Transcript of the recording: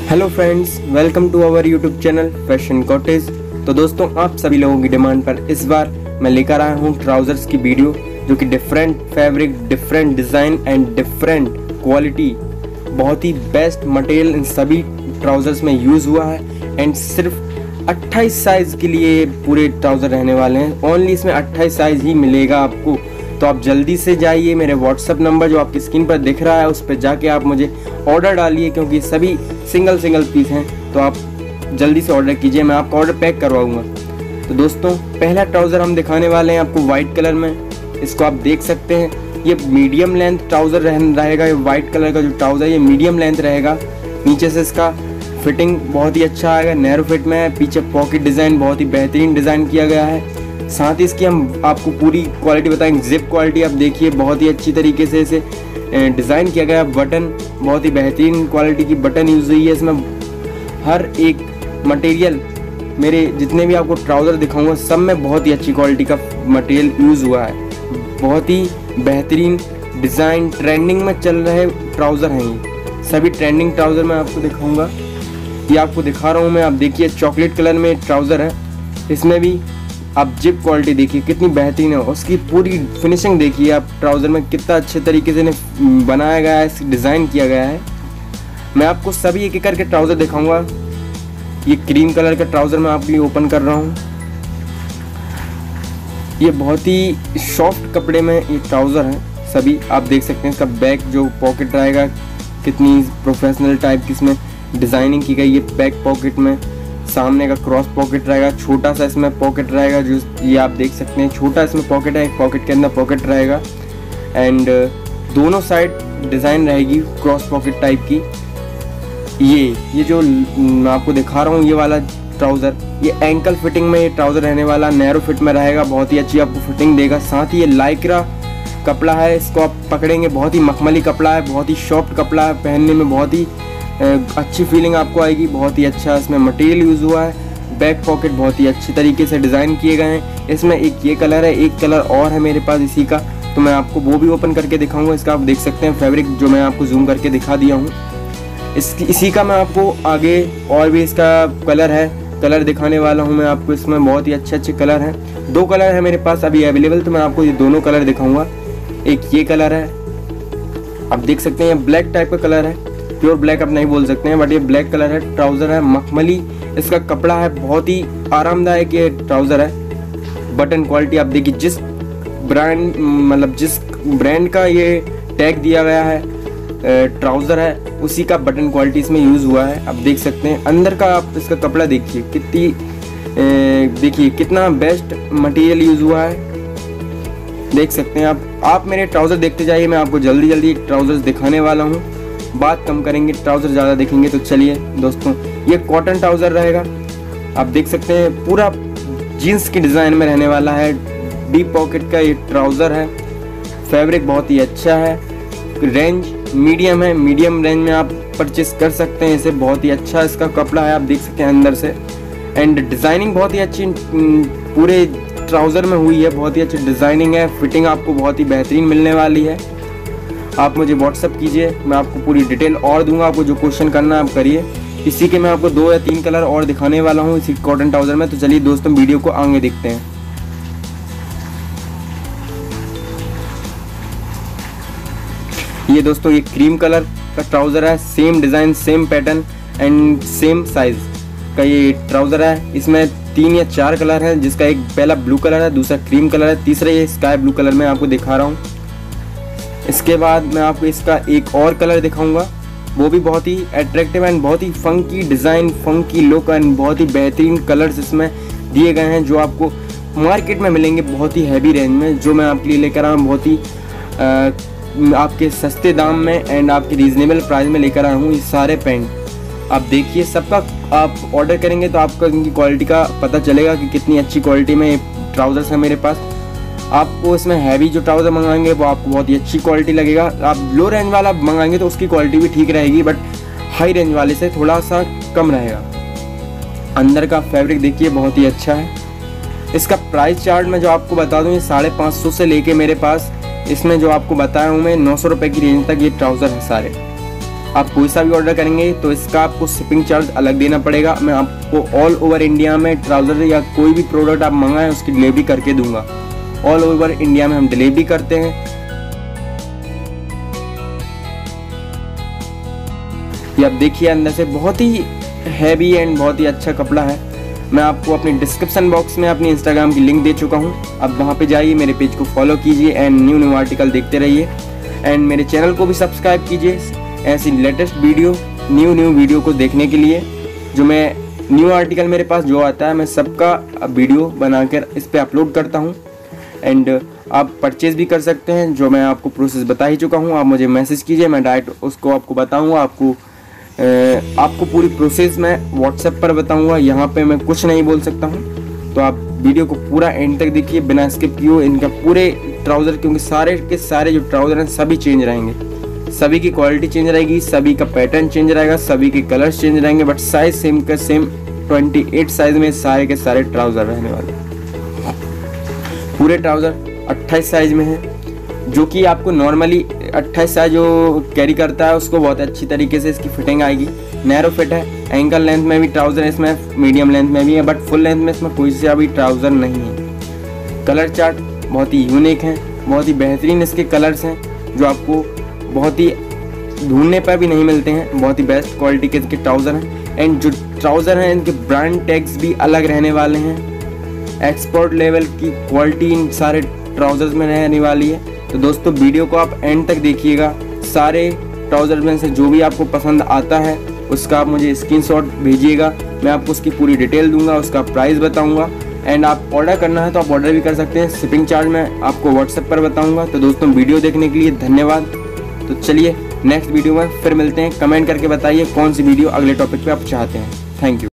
Hello friends, welcome to our YouTube channel fashion cottage. तो दोस्तों, आप सभी लोगों की डिमांड पर इस बार मैं लेकर आया हूँ ट्राउजर्स की वीडियो, जो कि different fabric, different design and different quality, बहुत ही बेस्ट मटेरियल इन सभी ट्राउजर्स में यूज़ हुआ है। एंड सिर्फ 28 साइज़ के लिए पूरे ट्राउज़र रहने वाले हैं। ओनली इसमें 28 साइज़ ही मिलेगा आपको। तो आप जल्दी से जाइए, मेरे व्हाट्सअप नंबर जो आपकी स्क्रीन पर दिख रहा है उस पर जाके आप मुझे ऑर्डर डालिए, क्योंकि सभी सिंगल पीस हैं। तो आप जल्दी से ऑर्डर कीजिए, मैं आपका ऑर्डर पैक करवाऊंगा। तो दोस्तों, पहला ट्राउज़र हम दिखाने वाले हैं आपको वाइट कलर में। इसको आप देख सकते हैं, ये मीडियम लेंथ ट्राउज़र रहेगा। ये वाइट कलर का जो ट्राउज़र ये मीडियम लेंथ रहेगा। नीचे से इसका फिटिंग बहुत ही अच्छा आएगा, नैरो फिट में है। पीछे पॉकेट डिज़ाइन बहुत ही बेहतरीन डिज़ाइन किया गया है। साथ ही इसकी हम आपको पूरी क्वालिटी बताएंगे। जिप क्वालिटी आप देखिए, बहुत ही अच्छी तरीके से इसे डिज़ाइन किया गया। बटन बहुत ही बेहतरीन क्वालिटी की बटन यूज़ हुई है इसमें। हर एक मटेरियल, मेरे जितने भी आपको ट्राउज़र दिखाऊंगा सब में बहुत ही अच्छी क्वालिटी का मटेरियल यूज़ हुआ है। बहुत ही बेहतरीन डिज़ाइन, ट्रेंडिंग में चल रहे ट्राउज़र हैं ये सभी। ट्रेंडिंग ट्राउज़र मैं आपको दिखाऊँगा, ये आपको दिखा रहा हूँ मैं। आप देखिए, चॉकलेट कलर में ट्राउज़र है। इसमें भी आप जिप क्वालिटी देखिए कितनी बेहतरीन है। उसकी पूरी फिनिशिंग देखिए आप, ट्राउज़र में कितना अच्छे तरीके से बनाया गया है, डिज़ाइन किया गया है। मैं आपको सभी एक एक करके ट्राउज़र दिखाऊंगा। ये क्रीम कलर का ट्राउज़र मैं आपके लिए ओपन कर रहा हूँ। ये बहुत ही सॉफ्ट कपड़े में ये ट्राउज़र है सभी। आप देख सकते हैं इसका बैक जो पॉकेट रहेगा, कितनी प्रोफेशनल टाइप की इसमें डिज़ाइनिंग की गई है। बैक पॉकेट में सामने का क्रॉस पॉकेट रहेगा, छोटा सा इसमें पॉकेट रहेगा, जो ये आप देख सकते हैं। छोटा इसमें पॉकेट है, एक पॉकेट के अंदर पॉकेट रहेगा। एंड दोनों साइड डिज़ाइन रहेगी क्रॉस पॉकेट टाइप की। ये जो मैं आपको दिखा रहा हूँ, ये वाला ट्राउज़र, ये एंकल फिटिंग में ये ट्राउज़र रहने वाला, नैरो फिट में रहेगा। बहुत ही अच्छी आपको फिटिंग देगा। साथ ही ये लाइक्रा कपड़ा है, इसको आप पकड़ेंगे, बहुत ही मखमली कपड़ा है, बहुत ही सॉफ्ट कपड़ा है। पहनने में बहुत ही अच्छी फीलिंग आपको आएगी। बहुत ही अच्छा इसमें मटेरियल यूज़ हुआ है। बैक पॉकेट बहुत ही अच्छी तरीके से डिज़ाइन किए गए हैं। इसमें एक ये कलर है, एक कलर और है मेरे पास इसी का, तो मैं आपको वो भी ओपन करके दिखाऊंगा। इसका आप देख सकते हैं फैब्रिक जो मैं आपको जूम करके दिखा दिया हूँ। इसी का मैं आपको आगे और भी इसका कलर दिखाने वाला हूँ मैं आपको। इसमें बहुत ही अच्छे कलर हैं। 2 कलर है मेरे पास अभी अवेलेबल, तो मैं आपको ये दोनों कलर दिखाऊंगा। एक ये कलर है, आप देख सकते हैं, ये ब्लैक टाइप का कलर है। प्योर ब्लैक आप नहीं बोल सकते हैं, बट ये ब्लैक कलर है। ट्राउज़र है मखमली, इसका कपड़ा है, बहुत ही आरामदायक ये ट्राउज़र है। बटन क्वालिटी आप देखिए, जिस ब्रांड का ये टैग दिया गया है ट्राउज़र है, उसी का बटन क्वालिटी इसमें यूज़ हुआ है। आप देख सकते हैं अंदर का, आप इसका कपड़ा देखिए देखिए कितना बेस्ट मटेरियल यूज़ हुआ है। देख सकते हैं आप मेरे ट्राउज़र देखते जाइए। मैं आपको जल्दी ट्राउज़र्स दिखाने वाला हूँ। बात कम करेंगे, ट्राउज़र ज़्यादा देखेंगे। तो चलिए दोस्तों, ये कॉटन ट्राउज़र रहेगा। आप देख सकते हैं पूरा जीन्स की डिज़ाइन में रहने वाला है। डीप पॉकेट का ये ट्राउज़र है। फैब्रिक बहुत ही अच्छा है। रेंज मीडियम है, मीडियम रेंज में आप परचेस कर सकते हैं इसे। बहुत ही अच्छा इसका कपड़ा है, आप देख सकते हैं अंदर से। एंड डिज़ाइनिंग बहुत ही अच्छी पूरे ट्राउज़र में हुई है। बहुत ही अच्छी डिज़ाइनिंग है। फिटिंग आपको बहुत ही बेहतरीन मिलने वाली है। आप मुझे व्हाट्सअप कीजिए, मैं आपको पूरी डिटेल और दूंगा। आपको जो क्वेश्चन करना है आप करिए। इसी के मैं आपको 2 या 3 कलर और दिखाने वाला हूँ इसी कॉटन ट्राउज़र में। तो चलिए दोस्तों, वीडियो को आगे देखते हैं। ये दोस्तों, ये क्रीम कलर का ट्राउज़र है। Same design, same pattern and same size का ये ट्राउज़र है। इसमें 3 या 4 कलर हैं, जिसका एक पहला ब्लू कलर है, दूसरा क्रीम कलर है, तीसरा ये स्काई ब्लू कलर में आपको दिखा रहा हूँ। इसके बाद मैं आपको इसका एक और कलर दिखाऊंगा, वो भी बहुत ही अट्रैक्टिव एंड बहुत ही funky design, funky look and बहुत ही बेहतरीन कलर्स इसमें दिए गए हैं, जो आपको मार्केट में मिलेंगे बहुत ही हैवी रेंज में। जो मैं आपके लिए लेकर आया हूँ बहुत ही आपके सस्ते दाम में एंड आपके रीज़नेबल प्राइस में लेकर आया हूँ। ये सारे पैंट आप देखिए, सबका आप ऑर्डर करेंगे तो आपको इनकी क्वालिटी का पता चलेगा कि कितनी अच्छी क्वालिटी में ट्राउज़र्स है मेरे पास। आपको इसमें हैवी जो ट्राउज़र मंगाएंगे वो आपको बहुत ही अच्छी क्वालिटी लगेगा। आप लो रेंज वाला मंगाएंगे तो उसकी क्वालिटी भी ठीक रहेगी, बट हाई रेंज वाले से थोड़ा सा कम रहेगा। अंदर का फैब्रिक देखिए, बहुत ही अच्छा है। इसका प्राइस चार्ट मैं जो आपको बता दूं, ये 550 से लेके मेरे पास इसमें जो आपको बताया हूँ मैं 900 रुपये की रेंज तक ये ट्राउज़र है सारे। आप कोई सा भी ऑर्डर करेंगे तो इसका आपको शिपिंग चार्ज अलग देना पड़ेगा। मैं आपको ऑल ओवर इंडिया में ट्राउज़र या कोई भी प्रोडक्ट आप मंगाएं उसकी डिलीवरी करके दूंगा। ऑल ओवर इंडिया में हम डिलीवरी करते हैं। ये आप देखिए अंदर से बहुत ही हैवी एंड बहुत ही अच्छा कपड़ा है। मैं आपको अपनी डिस्क्रिप्शन बॉक्स में अपनी इंस्टाग्राम की लिंक दे चुका हूँ, अब वहाँ पे जाइए, मेरे पेज को फॉलो कीजिए एंड न्यू आर्टिकल देखते रहिए एंड मेरे चैनल को भी सब्सक्राइब कीजिए ऐसी लेटेस्ट वीडियो न्यू वीडियो को देखने के लिए। जो मैं न्यू आर्टिकल मेरे पास जो आता है मैं सबका वीडियो बनाकर इस पर अपलोड करता हूँ एंड आप परचेज़ भी कर सकते हैं। जो मैं आपको प्रोसेस बता ही चुका हूँ, आप मुझे मैसेज कीजिए, मैं डायरेक्ट उसको आपको बताऊँगा। आपको पूरी प्रोसेस मैं व्हाट्सएप पर बताऊंगा, यहाँ पे मैं कुछ नहीं बोल सकता हूँ। तो आप वीडियो को पूरा एंड तक देखिए बिना स्किप किए। इनका पूरे ट्राउज़र, क्योंकि सारे के सारे जो ट्राउज़र हैं सभी चेंज रहेंगे, सभी की क्वालिटी चेंज रहेगी, सभी का पैटर्न चेंज रहेगा, सभी के कलर्स चेंज रहेंगे, बट साइज सेम का सेम 28 साइज में सारे के सारे ट्राउज़र रहने वाले। पूरे ट्राउज़र 28 साइज में है, जो कि आपको नॉर्मली 28 साइज जो कैरी करता है उसको बहुत अच्छी तरीके से इसकी फिटिंग आएगी। नैरो फिट है, एंकल लेंथ में भी ट्राउज़र है इसमें, मीडियम लेंथ में भी है, बट फुल लेंथ में इसमें कोई सा भी ट्राउज़र नहीं है। कलर चार्ट बहुत ही यूनिक है, बहुत ही बेहतरीन इसके कलर्स हैं जो आपको बहुत ही ढूंढने पर भी नहीं मिलते हैं। बहुत ही बेस्ट क्वालिटी के इसके ट्राउज़र हैं एंड जो ट्राउज़र हैं इनके ब्रांड टैग्स भी अलग रहने वाले हैं। एक्सपोर्ट लेवल की क्वालिटी इन सारे ट्राउज़र्स में रहने वाली है। तो दोस्तों वीडियो को आप एंड तक देखिएगा। सारे ट्राउज़र में से जो भी आपको पसंद आता है उसका आप मुझे स्क्रीनशॉट भेजिएगा, मैं आपको उसकी पूरी डिटेल दूंगा, उसका प्राइस बताऊंगा एंड आप ऑर्डर करना है तो आप ऑर्डर भी कर सकते हैं। शिपिंग चार्ज मैं आपको व्हाट्सएप पर बताऊंगा। तो दोस्तों वीडियो देखने के लिए धन्यवाद। तो चलिए नेक्स्ट वीडियो में फिर मिलते हैं। कमेंट करके बताइए कौन सी वीडियो अगले टॉपिक पे आप चाहते हैं। Thank you.